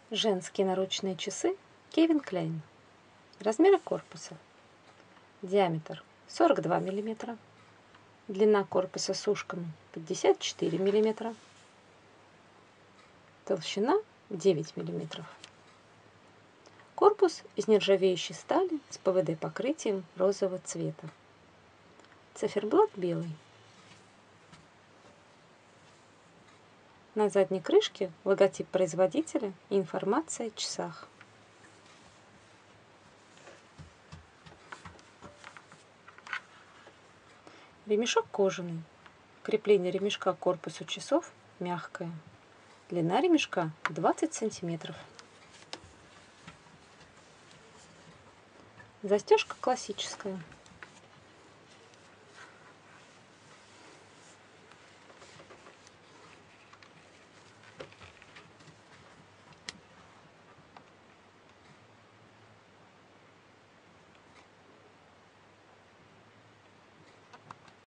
Женские наручные часы Кевин Клейн. Размеры корпуса. Диаметр 42 мм. Длина корпуса с ушками 54 мм. Толщина 9 мм. Корпус из нержавеющей стали с ПВД-покрытием розового цвета. Циферблат белый. На задней крышке логотип производителя и информация о часах. Ремешок кожаный. Крепление ремешка к корпусу часов мягкое. Длина ремешка 20 см. Застежка классическая.